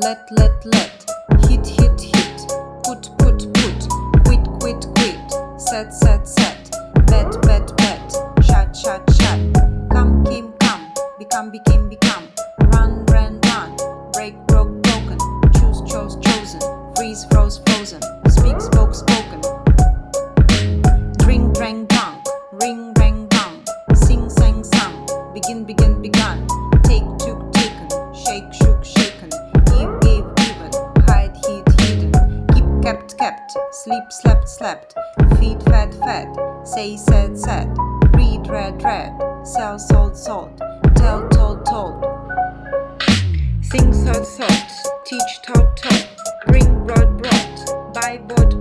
let, hit, put, quit, set, bet, shut, come, become, run, break, broken, chosen, freeze, frozen, speak, spoken, drink, drank, ring, rang, sing, sang, sung, begin, begun, take, took, taken, shake, shook, shaken, give, given, hide, hidden, keep, kept, sleep, slept, feed, fed, say, said, read, read, sell, sold, tell, told, think, thought, teach, taught, bring, brought, buy, bought,